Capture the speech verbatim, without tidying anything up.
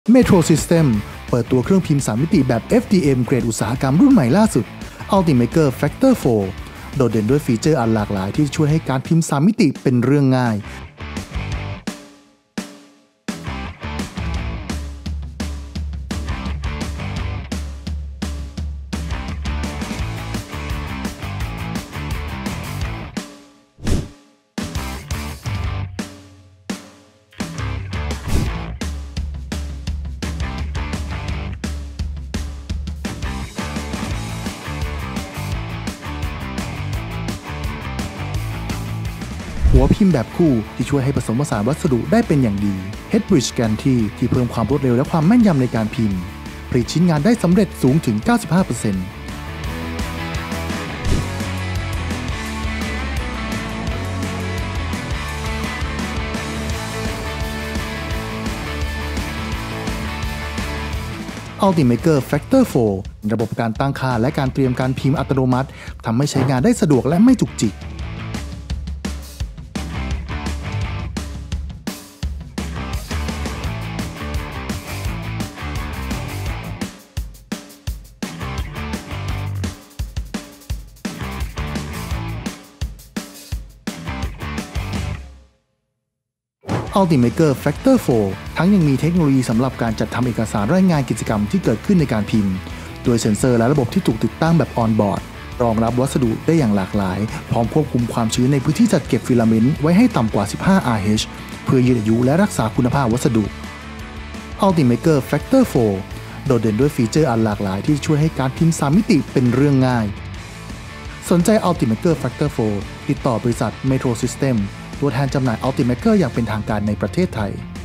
Metro System เปิดตัวเครื่องพิมพ์สามมิติแบบ เอฟ ดี เอ็ม เกรดอุตสาหกรรมรุ่นใหม่ล่าสุด Ultimaker Factor โฟร์ โดดเด่นด้วยฟีเจอร์อันหลากหลายที่ช่วยให้การพิมพ์สามมิติเป็นเรื่องง่ายหัวพิมพ์แบบคู่ที่ช่วยให้ผสมผสานวัสดุได้เป็นอย่างดี Head Bridge Guarantee ที่เพิ่มความรวดเร็วและความแม่นยำในการพิมพ์ผลิตชิ้นงานได้สำเร็จสูงถึง เก้าสิบห้าเปอร์เซ็นต์ Ultimaker Factor โฟร์ ระบบการตั้งค่าและการเตรียมการพิมพ์อัตโนมัติทำให้ใช้งานได้สะดวกและไม่จุกจิกUltimaker Factor โฟร์ ทั้งยังมีเทคโนโลยีสำหรับการจัดทำเอกสารรายงานกิจกรรมที่เกิดขึ้นในการพิมพ์โดยเซ็นเซอร์และระบบที่ถูกติดตั้งแบบออนบอร์ดรองรับวัสดุได้อย่างหลากหลายพร้อมควบคุมความชื้นในพื้นที่จัดเก็บฟิลาเมนต์ไว้ให้ต่ำกว่า สิบห้า อาร์ เอช เพื่อยืดอายุและรักษาคุณภาพวัสดุ Ultimaker Factor โฟร์ โดดเด่นด้วยฟีเจอร์อันหลากหลายที่ช่วยให้การพิมพ์สามมิติเป็นเรื่องง่ายสนใจ Ultimaker Factor โฟร์ ติดต่อบริษัท Metro Systemตัวแทนจำหน่าย Ultimaker อย่างเป็นทางการในประเทศไทย